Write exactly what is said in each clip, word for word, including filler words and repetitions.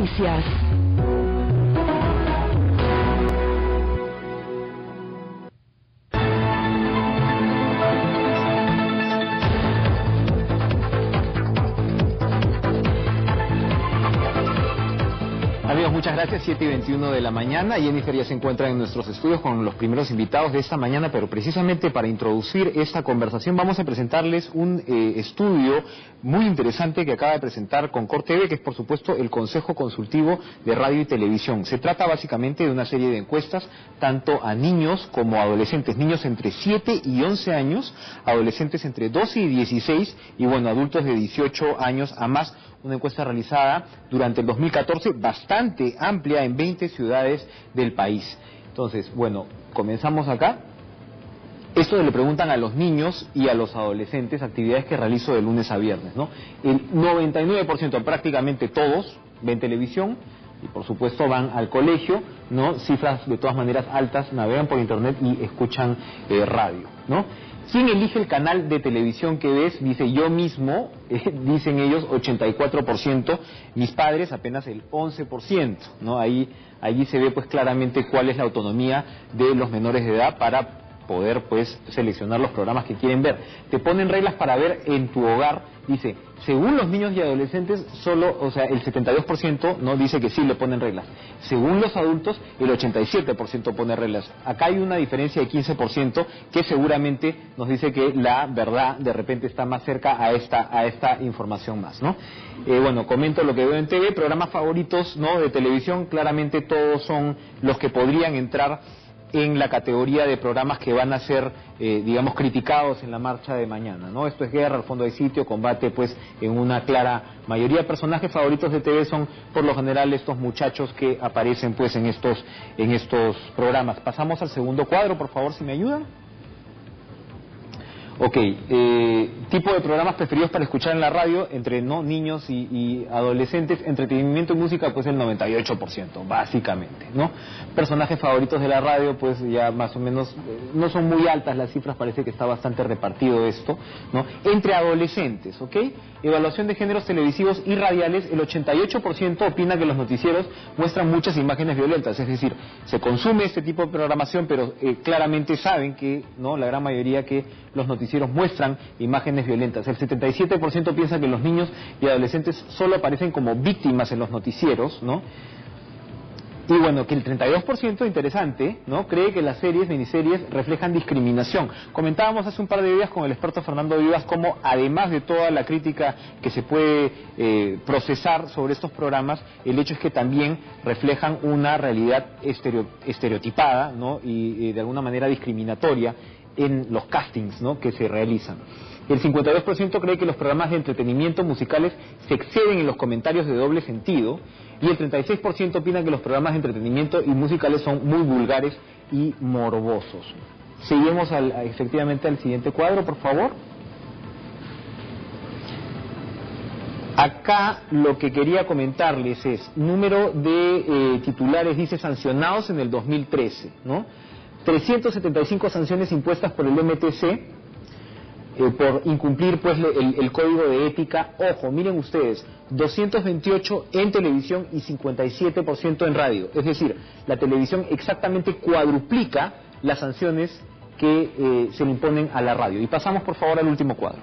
Noticias. Amigos, muchas gracias. siete y veintiuno de la mañana. Jennifer ya se encuentra en nuestros estudios con los primeros invitados de esta mañana, pero precisamente para introducir esta conversación vamos a presentarles un eh, estudio muy interesante que acaba de presentar Concord T V, que es por supuesto el Consejo Consultivo de Radio y Televisión. Se trata básicamente de una serie de encuestas tanto a niños como a adolescentes, niños entre siete y once años, adolescentes entre doce y dieciséis y bueno, adultos de dieciocho años a más. Una encuesta realizada durante el dos mil catorce, bastante amplia en veinte ciudades del país. Entonces, bueno, comenzamos acá. Esto le preguntan a los niños y a los adolescentes, actividades que realizo de lunes a viernes, ¿no? El noventa y nueve por ciento, prácticamente todos, ven televisión y por supuesto van al colegio, ¿no? Cifras de todas maneras altas, navegan por internet y escuchan eh, radio, ¿no? ¿Quién elige el canal de televisión que ves? Dice yo mismo, eh, dicen ellos ochenta y cuatro por ciento, mis padres apenas el once por ciento, ¿no? Ahí, allí se ve pues claramente cuál es la autonomía de los menores de edad para poder pues seleccionar los programas que quieren ver. Te ponen reglas para ver en tu hogar, dice, según los niños y adolescentes, solo, o sea, el setenta y dos por ciento no dice que sí le ponen reglas. Según los adultos, el ochenta y siete por ciento pone reglas. Acá hay una diferencia de quince por ciento que seguramente nos dice que la verdad de repente está más cerca a esta, a esta información más, ¿no? Eh, bueno, comento lo que veo en T V, programas favoritos, ¿no? De televisión, claramente todos son los que podrían entrar en la categoría de programas que van a ser, eh, digamos, criticados en la marcha de mañana, ¿no? Esto es guerra, al fondo hay sitio, combate, pues, en una clara mayoría. Personajes favoritos de T V son, por lo general, estos muchachos que aparecen, pues, en estos, en estos programas. Pasamos al segundo cuadro, por favor, si me ayudan. Ok, eh, tipo de programas preferidos para escuchar en la radio, entre no niños y, y adolescentes, entretenimiento y música, pues el noventa y ocho por ciento, básicamente, ¿no? Personajes favoritos de la radio, pues ya más o menos, eh, no son muy altas las cifras, parece que está bastante repartido esto, ¿no? Entre adolescentes, ¿ok? Evaluación de géneros televisivos y radiales, el ochenta y ocho por ciento opina que los noticieros muestran muchas imágenes violentas, es decir, se consume este tipo de programación, pero eh, claramente saben que, ¿no? La gran mayoría que los noticieros muestran imágenes violentas. El setenta y siete por ciento piensa que los niños y adolescentes solo aparecen como víctimas en los noticieros, ¿no? Y bueno, que el treinta y dos por ciento, interesante, ¿no? Cree que las series, miniseries, reflejan discriminación. Comentábamos hace un par de días con el experto Fernando Vivas cómo, además de toda la crítica que se puede eh, procesar sobre estos programas, el hecho es que también reflejan una realidad estereo, estereotipada, ¿no? Y, y de alguna manera discriminatoria en los castings, ¿no? Que se realizan. El cincuenta y dos por ciento cree que los programas de entretenimiento musicales se exceden en los comentarios de doble sentido y el treinta y seis por ciento opina que los programas de entretenimiento y musicales son muy vulgares y morbosos. Seguimos al, efectivamente al siguiente cuadro, por favor. Acá lo que quería comentarles es número de eh, titulares, dice sancionados en el dos mil trece, ¿no? trescientas setenta y cinco sanciones impuestas por el M T C eh, por incumplir pues el, el código de ética. Ojo, miren ustedes, doscientos veintiocho en televisión y cincuenta y siete por ciento en radio. Es decir, la televisión exactamente cuadruplica las sanciones que eh, se le imponen a la radio. Y pasamos por favor al último cuadro.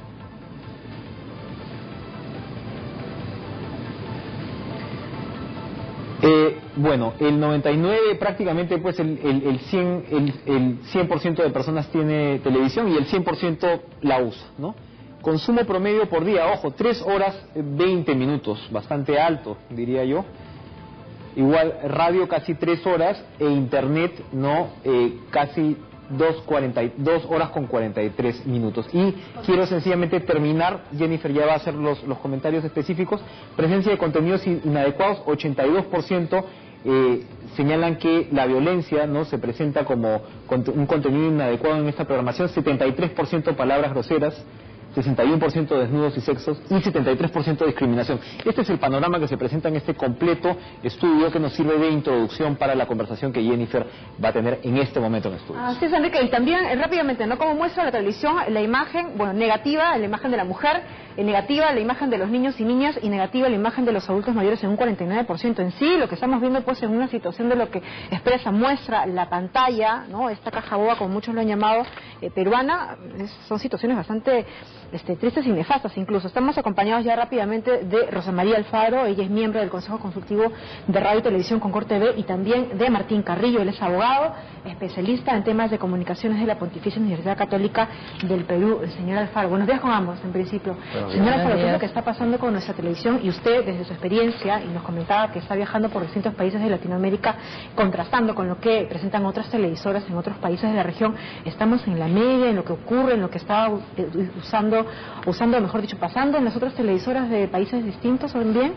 Eh, bueno, el noventa y nueve, prácticamente pues el, el, el, cien, el, el cien por ciento de personas tiene televisión y el cien por ciento la usa, ¿no? Consumo promedio por día, ojo, tres horas veinte minutos, bastante alto, diría yo. Igual radio casi tres horas e internet, ¿no? Eh, casi dos horas con cuarenta y tres minutos. Y quiero sencillamente terminar, Jennifer ya va a hacer los, los comentarios específicos. Presencia de contenidos inadecuados, ochenta y dos por ciento eh, señalan que la violencia, ¿no? Se presenta como un contenido inadecuado en esta programación, setenta y tres por ciento palabras groseras, sesenta y uno por ciento desnudos y sexos y setenta y tres por ciento discriminación. Este es el panorama que se presenta en este completo estudio que nos sirve de introducción para la conversación que Jennifer va a tener en este momento en el estudio. Así es, Enrique, y también eh, rápidamente, ¿no? Como muestra la televisión, la imagen, bueno, negativa, la imagen de la mujer, eh, negativa la imagen de los niños y niñas y negativa la imagen de los adultos mayores en un cuarenta y nueve por ciento. En sí, lo que estamos viendo pues en una situación de lo que expresa, muestra la pantalla, ¿no? Esta caja boba, como muchos lo han llamado, eh, peruana, es, son situaciones bastante este, tristes y nefastas incluso. Estamos acompañados ya rápidamente de Rosa María Alfaro, ella es miembro del Consejo Consultivo de Radio y Televisión Concord T V, y también de Martín Carrillo, él es abogado, especialista en temas de comunicaciones de la Pontificia Universidad Católica del Perú. Señor Alfaro, buenos días con ambos en principio. Señor Alfaro, ¿qué es lo que está pasando con nuestra televisión? Y usted, desde su experiencia, y nos comentaba que está viajando por distintos países de Latinoamérica, contrastando con lo que presentan otras televisoras en otros países de la región, ¿estamos en la media, en lo que ocurre, en lo que está usando, usando, mejor dicho, pasando en las otras televisoras de países distintos también?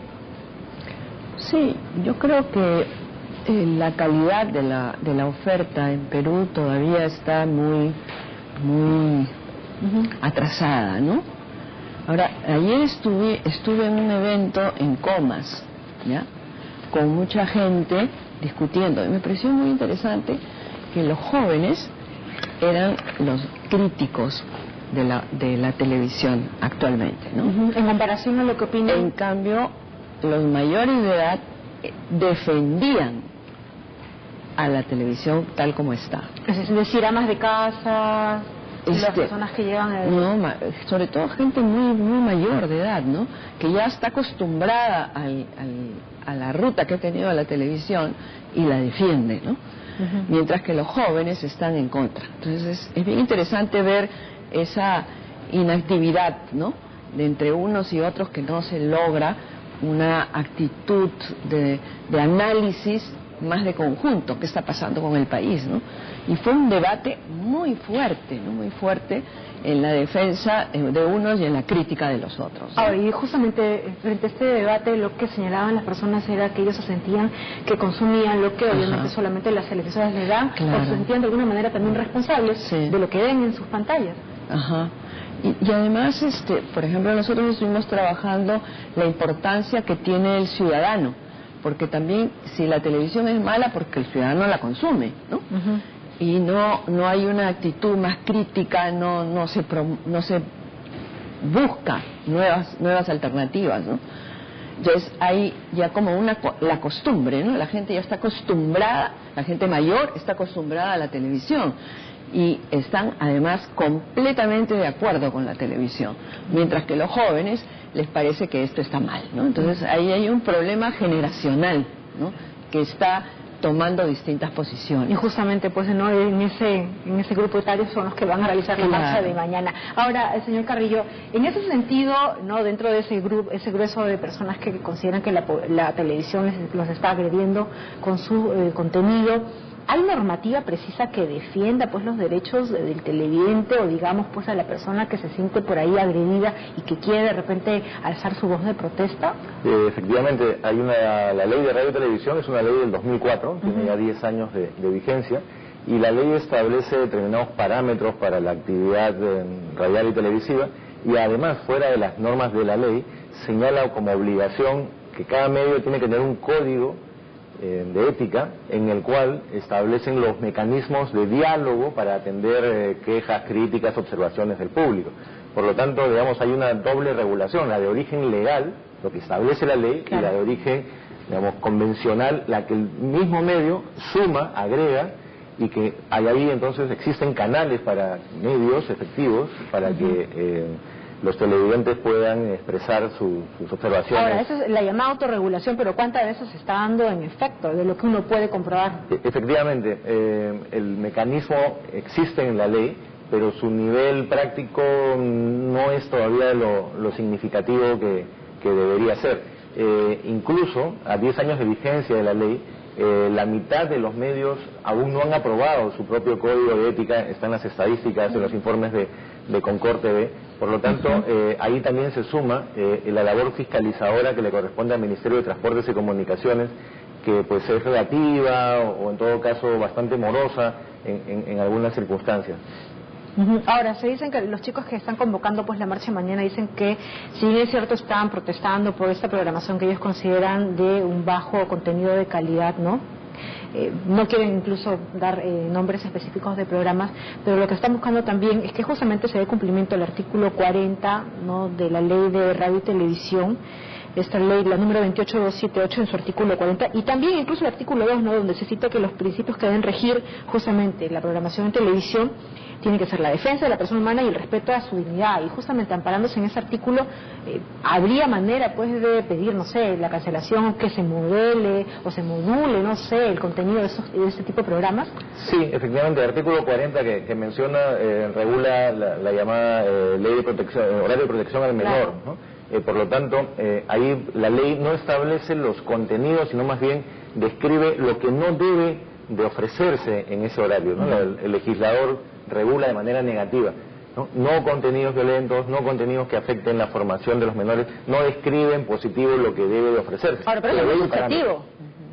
Sí, yo creo que eh, la calidad de la, de la oferta en Perú todavía está muy, muy uh-huh. atrasada, ¿no? Ahora, ayer estuve, estuve en un evento en Comas, ¿ya? Con mucha gente discutiendo, y me pareció muy interesante que los jóvenes eran los críticos de la, de la televisión actualmente, ¿no? Uh-huh. En comparación a lo que opinan. En cambio, los mayores de edad defendían a la televisión tal como está. Es decir, amas de casa, este, las personas que llevan el... no, sobre todo gente muy muy mayor de edad, ¿no? Que ya está acostumbrada al, al, a la ruta que ha tenido la televisión y la defiende, ¿no? Uh-huh. Mientras que los jóvenes están en contra. Entonces es, es bien interesante ver esa inactividad, ¿no? De entre unos y otros, que no se logra una actitud de, de análisis más de conjunto, qué está pasando con el país, ¿no? Y fue un debate muy fuerte, ¿no? Muy fuerte en la defensa de unos y en la crítica de los otros, ¿no? Ahora, y justamente frente a este debate, lo que señalaban las personas era que ellos se sentían que consumían lo que obviamente Ajá. solamente las televisoras les dan, claro. o se sentían de alguna manera también responsables sí. de lo que ven en sus pantallas. Ajá. Y, y además, este, por ejemplo, nosotros estuvimos trabajando la importancia que tiene el ciudadano, porque también si la televisión es mala, porque el ciudadano la consume, ¿no? Uh-huh. Y no no hay una actitud más crítica, no no se prom, no se busca nuevas nuevas alternativas, ¿no? Entonces hay ya como una la costumbre, ¿no? La gente ya está acostumbrada, la gente mayor está acostumbrada a la televisión. Y están además completamente de acuerdo con la televisión, mientras que los jóvenes les parece que esto está mal, ¿no? Entonces ahí hay un problema generacional, ¿no? Que está tomando distintas posiciones. Y justamente pues no en ese en ese grupo etario son los que van a realizar la claro. marcha de mañana. Ahora, el señor Carrillo, en ese sentido, no dentro de ese grupo, ese grueso de personas que consideran que la, la televisión les, los está agrediendo con su eh, contenido, ¿hay normativa precisa que defienda pues los derechos del televidente o digamos pues a la persona que se siente por ahí agredida y que quiere de repente alzar su voz de protesta? Eh, efectivamente, hay una la ley de radio y televisión, es una ley del dos mil cuatro, uh-huh. tiene ya diez años de, de vigencia, y la ley establece determinados parámetros para la actividad eh, radial y televisiva, y además, fuera de las normas de la ley, señala como obligación que cada medio tiene que tener un código de ética en el cual establecen los mecanismos de diálogo para atender eh, quejas, críticas, observaciones del público. Por lo tanto, digamos, hay una doble regulación, la de origen legal, lo que establece la ley, claro. y la de origen, digamos, convencional, la que el mismo medio suma, agrega, y que hay ahí entonces existen canales para medios efectivos para uh-huh. que eh, los televidentes puedan expresar su, sus observaciones. Ahora, esa es la llamada autorregulación, pero ¿cuántas veces se está dando en efecto de lo que uno puede comprobar? E- efectivamente, eh, el mecanismo existe en la ley, pero su nivel práctico no es todavía lo, lo significativo que, que debería ser. Eh, incluso, a diez años de vigencia de la ley, eh, la mitad de los medios aún no han aprobado su propio código de ética, están las estadísticas en los informes de, de Concord T V. Por lo tanto, eh, ahí también se suma eh, la labor fiscalizadora que le corresponde al Ministerio de Transportes y Comunicaciones, que pues es relativa o, o en todo caso bastante morosa en, en, en algunas circunstancias. Uh-huh. Ahora, se dicen que los chicos que están convocando pues la marcha mañana dicen que, si bien es cierto, están protestando por esta programación que ellos consideran de un bajo contenido de calidad, ¿no? eh, no quieren incluso dar eh, nombres específicos de programas, pero lo que están buscando también es que justamente se dé cumplimiento al artículo cuarenta, ¿no?, de la Ley de Radio y Televisión, esta ley, la número veintiocho mil doscientos setenta y ocho, en su artículo cuarenta, y también incluso el artículo dos, ¿no?, donde se cita que los principios que deben regir justamente la programación en televisión tienen que ser la defensa de la persona humana y el respeto a su dignidad, y justamente amparándose en ese artículo, eh, habría manera pues de pedir, no sé, la cancelación, o que se modele o se module, no sé, el contenido de, esos, de este tipo de programas. Sí, efectivamente, el artículo cuarenta que, que menciona eh, regula la, la llamada eh, ley de protección, horario de protección al menor, claro, ¿no? Eh, por lo tanto, eh, ahí la ley no establece los contenidos, sino más bien describe lo que no debe de ofrecerse en ese horario, ¿no? el, el legislador regula de manera negativa, ¿no? No contenidos violentos, no contenidos que afecten la formación de los menores, no describe en positivo lo que debe de ofrecerse. Ahora, pero eso es muy subjetivo.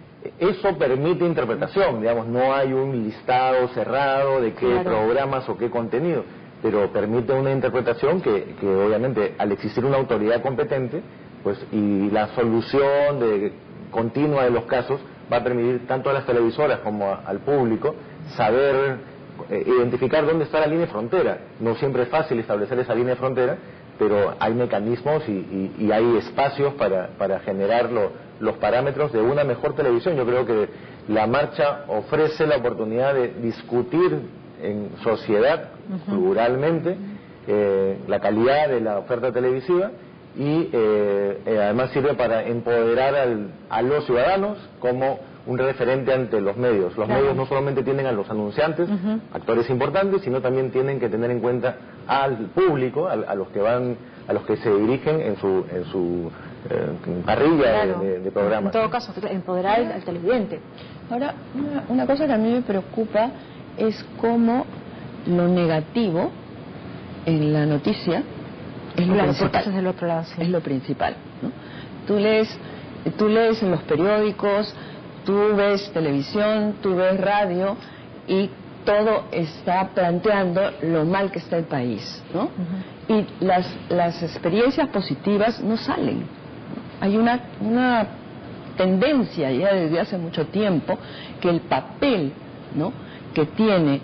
Eso permite interpretación, digamos, no hay un listado cerrado de qué claro. programas o qué contenido, pero permite una interpretación que, que obviamente al existir una autoridad competente, pues y la solución de continua de los casos va a permitir tanto a las televisoras como a, al público saber eh, identificar dónde está la línea de frontera. No siempre es fácil establecer esa línea de frontera, pero hay mecanismos y, y, y hay espacios para, para generar lo, los parámetros de una mejor televisión. Yo creo que la marcha ofrece la oportunidad de discutir en sociedad, uh-huh. pluralmente, eh, la calidad de la oferta televisiva y eh, eh, además sirve para empoderar al, a los ciudadanos como un referente ante los medios. Los claro. medios no solamente tienen a los anunciantes, uh-huh. actores importantes, sino también tienen que tener en cuenta al público, a, a los que van, a los que se dirigen en su, en su eh, parrilla claro. de, de programas. En todo caso, empoderar al, al televidente. Ahora, una, una cosa que a mí me preocupa es cómo lo negativo en la noticia es lo claro, principal. Es, del otro lado, sí. Es lo principal, ¿no? Tú lees, tú lees en los periódicos, tú ves televisión, tú ves radio y todo está planteando lo mal que está el país, ¿no? Uh-huh. Y las, las experiencias positivas no salen, ¿no? Hay una, una tendencia ya desde hace mucho tiempo que el papel, ¿no?, que tiene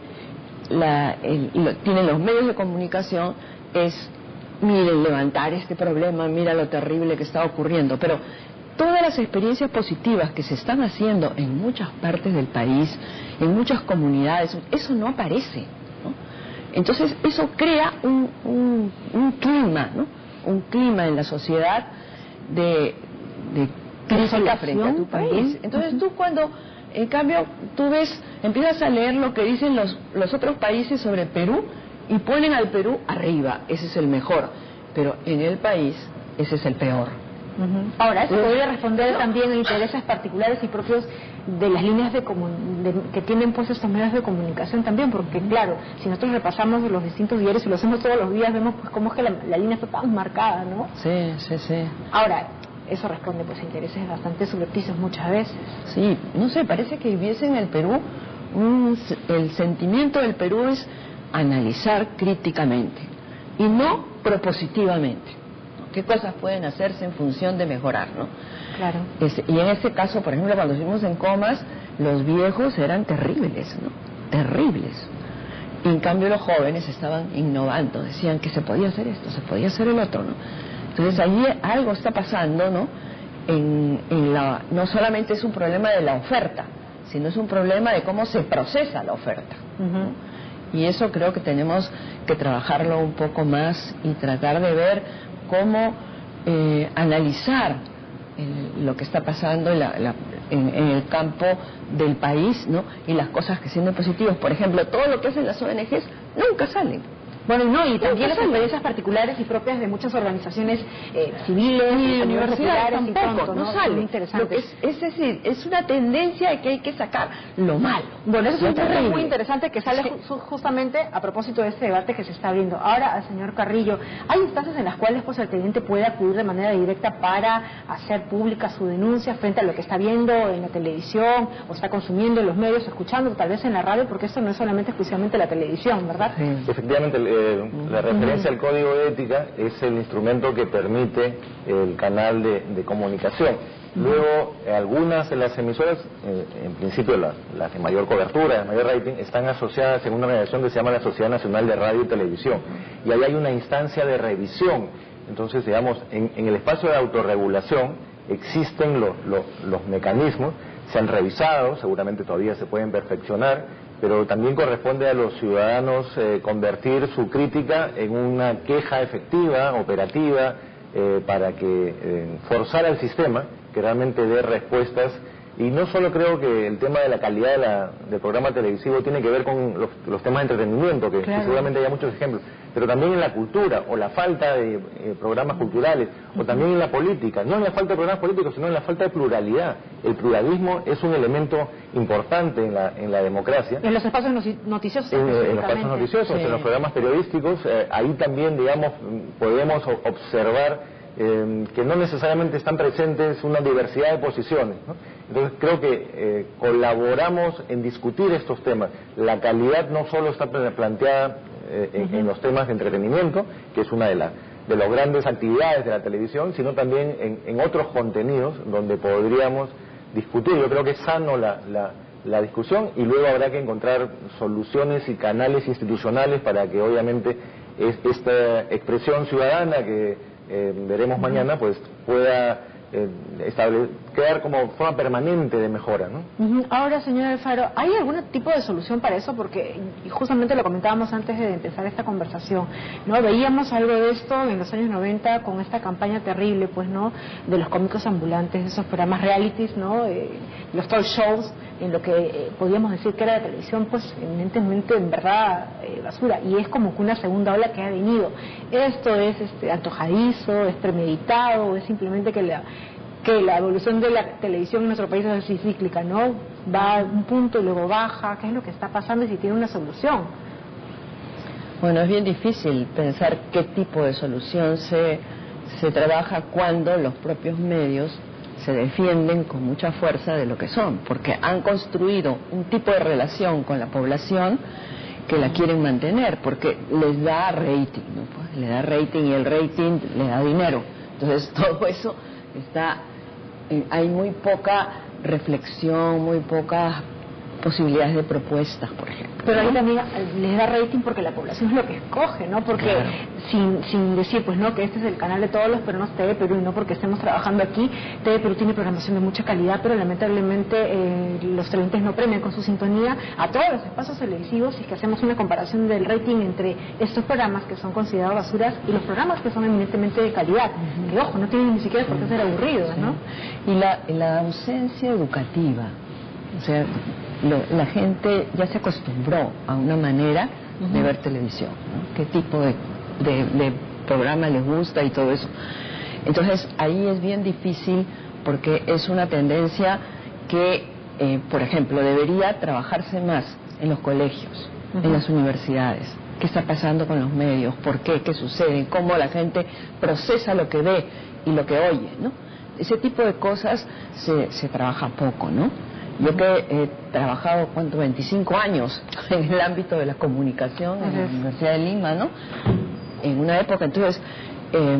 la, el, lo, tienen los medios de comunicación es, miren, levantar este problema, mira lo terrible que está ocurriendo, pero todas las experiencias positivas que se están haciendo en muchas partes del país, en muchas comunidades, eso no aparece, ¿no? Entonces eso crea un, un, un clima, ¿no?, un clima en la sociedad de, de crítica frente a tu país. Entonces uh-huh. tú cuando, en cambio, tú ves, empiezas a leer lo que dicen los, los otros países sobre Perú y ponen al Perú arriba, ese es el mejor, pero en el país ese es el peor. Uh-huh. Ahora, eso podría responder no. también a intereses particulares y propios de las líneas de, de que tienen pues estos medios de comunicación también, porque claro, si nosotros repasamos los distintos diarios y lo hacemos todos los días, vemos pues cómo es que la, la línea está tan marcada, ¿no? Sí, sí, sí. Ahora, eso responde pues a intereses bastante subrepticios muchas veces. Sí, no sé, parece que viviese en el Perú, un, el sentimiento del Perú es analizar críticamente y no propositivamente. ¿Qué cosas pueden hacerse en función de mejorar, no? Claro. Este, y en este caso, por ejemplo, cuando estuvimos en Comas, los viejos eran terribles, ¿no? Terribles. Y en cambio los jóvenes estaban innovando, decían que se podía hacer esto, se podía hacer el otro, ¿no? Entonces allí algo está pasando, ¿no? En, en la, no solamente es un problema de la oferta, sino es un problema de cómo se procesa la oferta. Uh-huh. Y eso creo que tenemos que trabajarlo un poco más y tratar de ver cómo eh, analizar el, lo que está pasando en, la, la, en, en el campo del país, ¿no? Y las cosas que siendo positivas. Por ejemplo, todo lo que hacen las O N Ges nunca salen. Bueno, y no, y también las experiencias particulares y propias de muchas organizaciones eh, civiles, y universidades tampoco, y tanto, no, ¿no? sale. Interesante. Es, es decir, es una tendencia de que hay que sacar lo malo. Bueno, eso es un tema muy interesante que sale sí. justamente a propósito de este debate que se está abriendo. Ahora, al señor Carrillo, ¿hay instancias en las cuales pues el teniente puede acudir de manera directa para hacer pública su denuncia frente a lo que está viendo en la televisión o está consumiendo en los medios, escuchando tal vez en la radio, porque esto no es solamente exclusivamente la televisión, ¿verdad? Sí. Efectivamente, el, eh, la referencia al código de ética es el instrumento que permite el canal de, de comunicación. Luego, eh, algunas de las emisoras, eh, en principio las, las de mayor cobertura, de mayor rating, están asociadas en una organización que se llama la Sociedad Nacional de Radio y Televisión. Y ahí hay una instancia de revisión. Entonces, digamos, en, en el espacio de autorregulación existen lo, lo, los mecanismos, se han revisado, seguramente todavía se pueden perfeccionar, pero también corresponde a los ciudadanos eh, convertir su crítica en una queja efectiva, operativa, eh, para que eh, forzar al sistema que realmente dé respuestas. Y no solo creo que el tema de la calidad de la, del programa televisivo tiene que ver con los, los temas de entretenimiento, que, claro, que seguramente hay muchos ejemplos, pero también en la cultura, o la falta de eh, programas culturales, o también en la política, no en la falta de programas políticos, sino en la falta de pluralidad. El pluralismo es un elemento importante en la, en la democracia. En los espacios noticiosos. En, en los espacios noticiosos, sí, en los programas periodísticos, eh, ahí también, digamos, podemos observar Eh, que no necesariamente están presentes una diversidad de posiciones, ¿no? Entonces creo que eh, colaboramos en discutir estos temas. La calidad no solo está planteada eh, en, uh-huh. en los temas de entretenimiento, que es una de las de las grandes actividades de la televisión, sino también en, en otros contenidos donde podríamos discutir. Yo creo que es sano la, la, la discusión, y luego habrá que encontrar soluciones y canales institucionales para que obviamente es, esta expresión ciudadana que Eh, veremos mañana, pues pueda eh, estable, quedar como forma permanente de mejora, ¿no? Uh-huh. Ahora, señor Alfaro, ¿hay algún tipo de solución para eso? Porque, y justamente lo comentábamos antes de empezar esta conversación, ¿no? Veíamos algo de esto en los años noventa con esta campaña terrible, pues, ¿no?, de los cómicos ambulantes, de esos programas realities, ¿no?, eh, los talk shows, en lo que eh, podíamos decir que era la televisión, pues eminentemente, en verdad, eh, basura. Y es como que una segunda ola que ha venido. ¿Esto es este, antojadizo, es premeditado, o es simplemente que la, que la evolución de la televisión en nuestro país es así cíclica, ¿no? Va a un punto y luego baja. ¿Qué es lo que está pasando y si tiene una solución? Bueno, es bien difícil pensar qué tipo de solución se, se trabaja cuando los propios medios se defienden con mucha fuerza de lo que son, porque han construido un tipo de relación con la población que la quieren mantener, porque les da rating, ¿no? Pues, le da rating, y el rating le da dinero. Entonces todo eso está, eh, hay muy poca reflexión, muy pocas posibilidades de propuestas, por ejemplo. Pero ahí también les da rating porque la población es lo que escoge, ¿no? Porque claro, sin, sin decir, pues no, que este es el canal de todos los peruanos, T V Perú, y no porque estemos trabajando aquí. T V Perú tiene programación de mucha calidad, pero lamentablemente eh, los televidentes no premian con su sintonía a todos los espacios televisivos, y es que hacemos una comparación del rating entre estos programas que son considerados basuras y los programas que son eminentemente de calidad, uh-huh. que ojo, no tienen ni siquiera por qué ser aburridos, ¿no? Y la, la ausencia educativa, o sea, Lo, la gente ya se acostumbró a una manera uh-huh. de ver televisión, ¿no? Qué tipo de, de, de programa les gusta y todo eso. Entonces ahí es bien difícil, porque es una tendencia que, eh, por ejemplo, debería trabajarse más en los colegios, uh-huh. en las universidades. ¿Qué está pasando con los medios? ¿Por qué? ¿Qué sucede? ¿Cómo la gente procesa lo que ve y lo que oye, ¿no? Ese tipo de cosas se, se trabaja poco, ¿no? Yo que he trabajado, ¿cuánto? veinticinco años en el ámbito de la comunicación en la Universidad de Lima, ¿no? En una época, entonces, eh,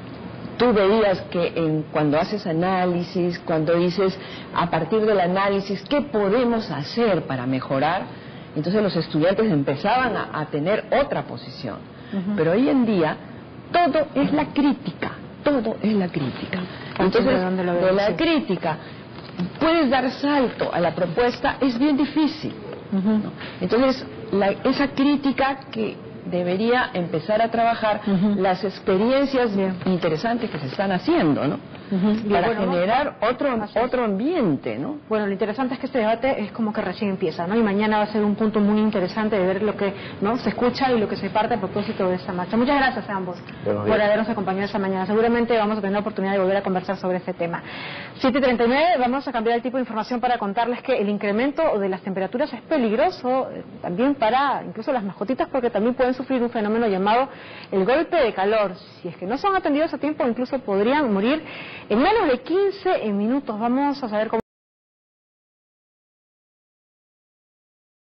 tú veías que en, cuando haces análisis, cuando dices, a partir del análisis, ¿qué podemos hacer para mejorar? Entonces los estudiantes empezaban a, a tener otra posición. Uh-huh. Pero hoy en día, todo es la crítica, todo es la crítica. Entonces, de la crítica puedes dar salto a la propuesta, es bien difícil, uh-huh. ¿no? Entonces la, esa crítica que debería empezar a trabajar, uh-huh. las experiencias bien interesantes que se están haciendo, ¿no? Uh-huh. Para bueno, generar ¿no? otro otro ambiente, ¿no? Bueno, lo interesante es que este debate es como que recién empieza, ¿no? Y mañana va a ser un punto muy interesante de ver lo que no se escucha y lo que se parte a propósito de esta marcha. Muchas gracias a ambos por habernos acompañado esta mañana. Seguramente vamos a tener la oportunidad de volver a conversar sobre este tema. siete y treinta y nueve, vamos a cambiar el tipo de información para contarles que el incremento de las temperaturas es peligroso eh, también para incluso las mascotitas, porque también pueden sufrir un fenómeno llamado el golpe de calor. Si es que no son atendidos a tiempo, incluso podrían morir en menos de quince minutos. Vamos a saber cómo